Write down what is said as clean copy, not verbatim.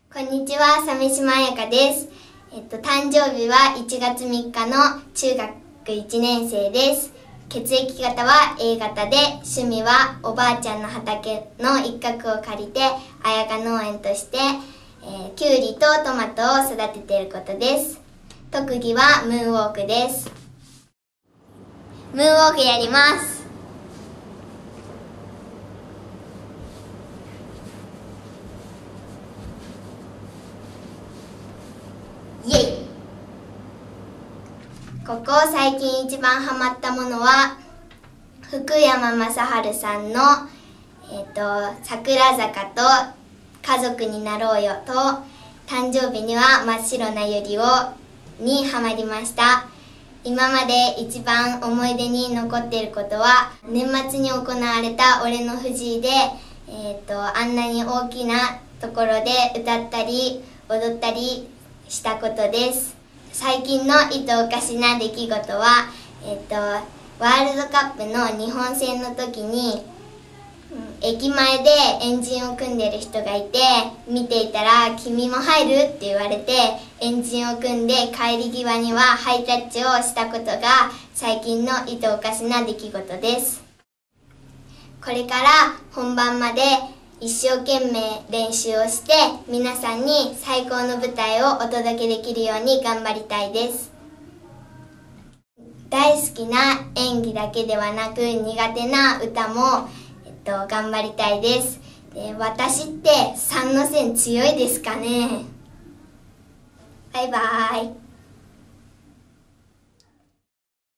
こんにちは、鮫島彩香です。誕生日は1月3日の中学1年生です。血液型は A 型で、趣味はおばあちゃんの畑の一角を借りて、彩香農園として、きゅうりとトマトを育てていることです。特技はムーンウォークです。ムーンウォークやります。イエイ。ここ最近一番ハマったものは福山雅治さんの桜坂と家族になろうよと誕生日には真っ白なユリをにハマりました。今まで一番思い出に残っていることは年末に行われた俺の藤井で、あんなに大きなところで歌ったり踊ったりしたことです。最近のいとおかしな出来事は、ワールドカップの日本戦の時に、駅前でエンジンを組んでる人がいて、見ていたら君も入るって言われてエンジンを組んで帰り際にはハイタッチをしたことが最近のいとおかしな出来事です。これから本番まで一生懸命練習をして皆さんに最高の舞台をお届けできるように頑張りたいです。大好きな演技だけではなく苦手な歌も、頑張りたいです。私って3の線強いですかね。バイバーイ。